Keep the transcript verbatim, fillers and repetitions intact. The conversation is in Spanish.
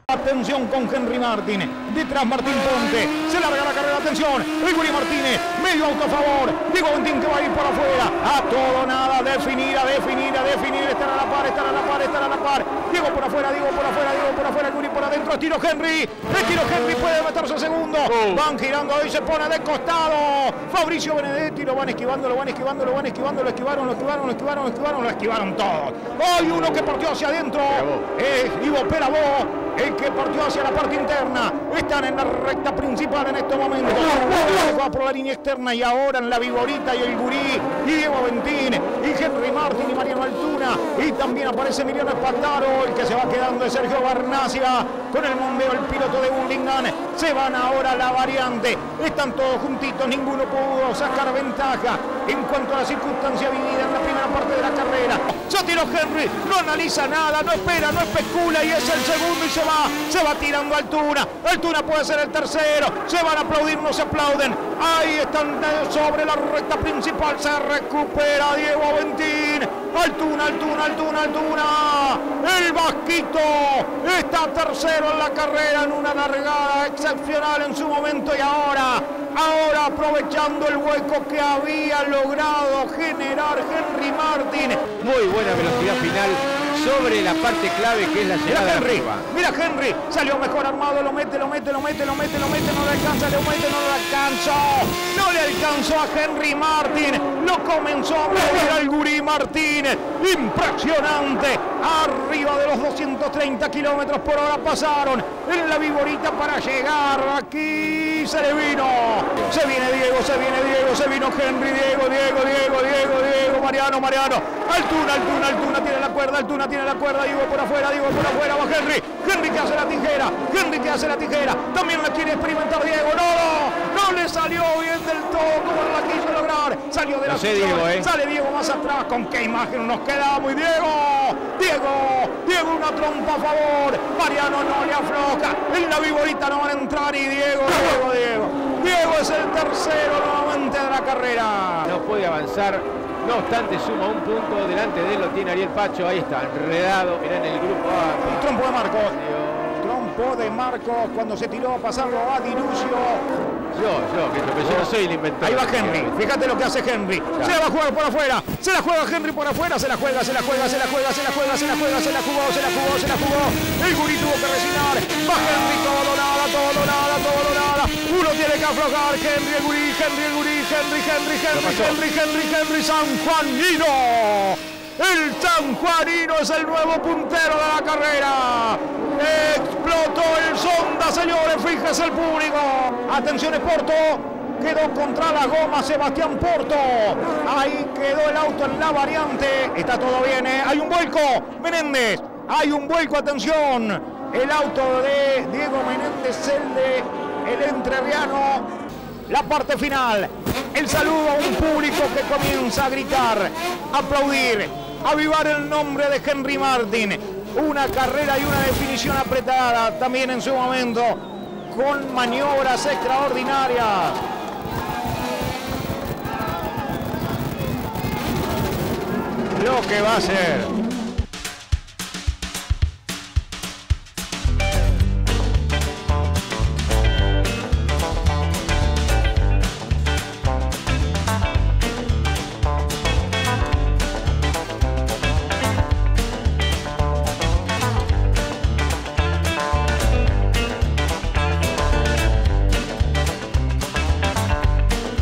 Atención con Henry Martin, detrás Martín Ponte, se larga la carrera, atención, el Guri Martínez, medio auto a favor, Diego Ventín que va a ir por afuera, a todo nada, definir, a definir, a definir, estar a la par, estar a la par, estar a la par, Diego por afuera, Diego por afuera, Diego por afuera, el Guri por adentro, estilo Henry, estilo Henry puede meterse segundo, oh. Van girando ahí, se pone de costado, Fabricio Benedetti, lo van esquivando, lo van esquivando, lo van esquivando, lo esquivaron, lo esquivaron, lo esquivaron, lo esquivaron, lo esquivaron todos, hay uno que partió hacia adentro, es Ivo Perabó, el que partió hacia la parte interna. Están en la recta principal en este momento. Va por la línea externa y ahora en la Viborita y el Gurí y Diego Ventín y Henry Martin y Mariano Altuna. Y también aparece Emiliano Espataro, el que se va quedando de Sergio Barnacia con el bombeo, el piloto de Burlingame. Se van ahora a la variante. Están todos juntitos, ninguno pudo sacar ventaja en cuanto a la circunstancia vivida en la primera parte de la carrera. Ya tiró Henry, no analiza nada, no espera, no especula y es el segundo y se va, se va tirando Altuna. Altuna puede ser el tercero, se van a aplaudir, no se aplauden. Ahí están sobre la recta principal, se recupera Diego Ventín. Altuna, Altuna, Altuna, Altuna. El Vasquito está tercero en la carrera en una largada excepcional en su momento y ahora, ahora aprovechando el hueco que había logrado generar Henry Martin. Muy buena velocidad final sobre la parte clave que es la llegada. Mira Henry, arriba. mira Henry, salió mejor armado, lo mete, lo mete, lo mete, lo mete, lo mete, no le alcanza, lo mete, no le alcanzó, no le alcanzó a Henry Martin, lo comenzó a mover al Gurí Martínez, impresionante, arriba de los doscientos treinta kilómetros por hora pasaron en la Viborita para llegar aquí, se le vino, se viene Diego, se viene Diego, se vino Henry, Diego, Diego, Diego, Diego, Diego, Mariano, Mariano, Altuna, Altuna, Altuna tiene la cuerda, Altuna tiene la cuerda, Diego por afuera, Diego por afuera, va Henry, Henry que hace la tijera, Henry que hace la tijera, también la quiere experimentar Diego, no, no le salió bien del todo como la quiso lograr, salió de la no sé, Diego, eh. sale Diego más atrás, con qué imagen nos quedamos y Diego, Diego, Diego una trompa a favor, Mariano no le afloja, en la Viborita no van a entrar y Diego, Diego, Diego, Diego es el tercero nuevamente de la carrera. No puede avanzar. No obstante, suma un punto, delante de él lo tiene Ariel Pacho, ahí está, enredado, era en el grupo A. El trompo de Marcos, trompo de Marcos cuando se tiró a pasarlo a Dilucio. Yo, yo, que yo, yo no soy el inventor. Ahí va Henry, fíjate lo que hace Henry, ya. Se la va a jugar por afuera, se la juega Henry por afuera, se la juega, se la juega, se la juega, se la juega, se la juega, se la jugó, se la jugó, se la jugó, el Gurí tuvo que resignar, va Henry, todo nada, todo nada, todo nada, uno tiene que aflojar, Henry, el Gurí, Henry, el Gurí, Henry, Henry, Henry, Henry, Henry, Henry, San Juanino. El San Juanino es el nuevo puntero de la carrera. Explotó el sonda, señores, fíjese el público. Atención, Porto. Quedó contra la goma Sebastián Porto. Ahí quedó el auto en la variante. Está todo bien, ¿eh? Hay un vuelco. Menéndez. Hay un vuelco, atención. El auto de Diego Menéndez, el de el entrerriano. La parte final. El saludo a un público que comienza a gritar, a aplaudir, a avivar el nombre de Henry Martin. Una carrera y una definición apretada también en su momento, con maniobras extraordinarias. Lo que va a ser